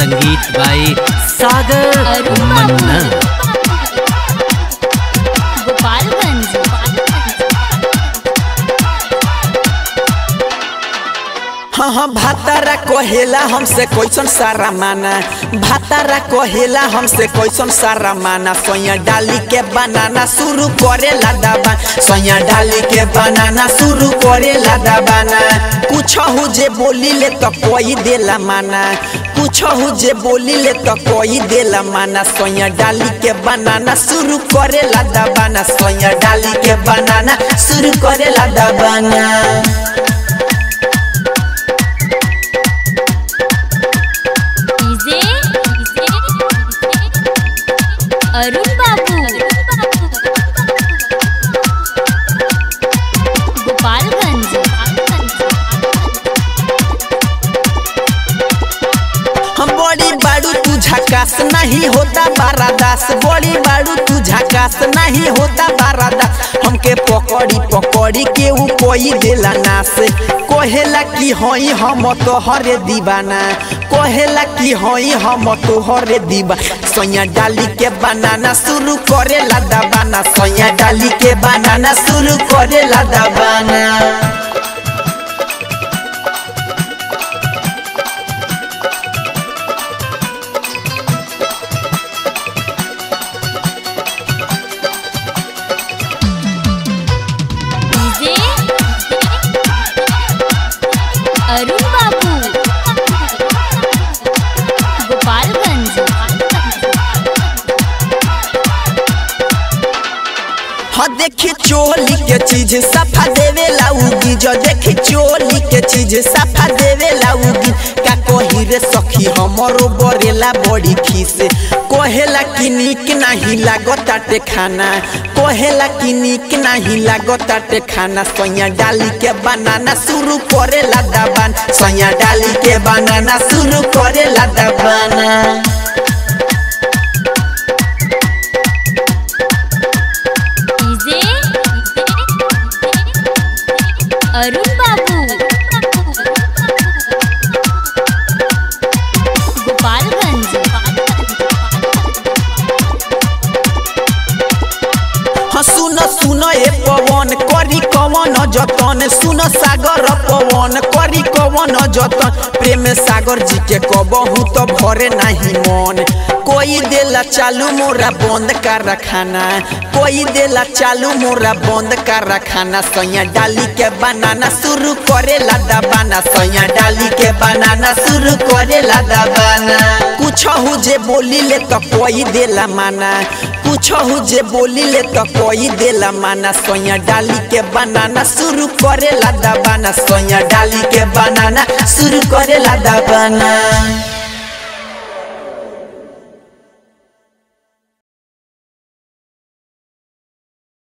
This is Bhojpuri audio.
संगीत बाई सागर मन्ना। हाँ भातारा कहेला हमसे कैसन सारा माना, भातारा कहेला हमसे कैसन सारा माना। सोया डाली के बनाना शुरू करे लादाबा, सोया डाली के बनाना शुरू करे लादाबाना। कुछ हो जे बोली ले तो कोई देला माना, कुछ हो जे बोली ले तो कोई देला माना। सोया डाली के बनाना शुरू करे लादाबाना, सोया डाली के बनाना शुरू करे लादाबाना। अरुण बाबू गोपालगंज। हम बड़ी बाड़ू तू झकास नहीं होता बारादास, बड़ी बाड़ू तू झकास नहीं होता बारादास। हमके पकड़ी पकड़ी के ऊ कोई देला नास, कहेला कि हई हम तोहरे दीवाना, कहेला कि हई हम तोहरे दीवाना। सोया डाली के बनाना शुरू करे लादाबाना, सोया डाली के बनाना शुरू करे लादाबाना। अरुण बाबू गोपालगंज। हाँ देखी चोली के चीज सफा देवे लाऊगी, जो देखी चोली के चीज सफा देवे लाऊगी। का कही रे सखी हमरो बरेला बड़ी खीस, कहेला कि नीक नहीं लागताटे खाना, कहेला कि नीक नहीं लागताटे खाना। सोया डाली के बनाना शुरू करे लादाबान, सोया डाली के बनाना शुरू करे लादाबाना। अरुण बाबू गोपालगंज। हाँ सुन सुन ए पवन करी कवन जतन, सुन सागर पवन करी कवन जतन। प्रेम सागर जी के कबहू तो भरे नहीं मन, कोई देला चालू मोरा बंद कर रखाना, कोई देला चालू मोरा बंद कर रखाना। सोया डाली के बनाना शुरू करे लादाबाना, सोया डाली के बनाना शुरू करे लादाबाना। कुछ हो जे बोली ले तो कोई देला माना, कुछ हो जे बोली ले तो कोई देला माना। सोया डाली के बनाना शुरू करे लादाबाना, सोया डाली के बनाना शुरू करे लादाबाना।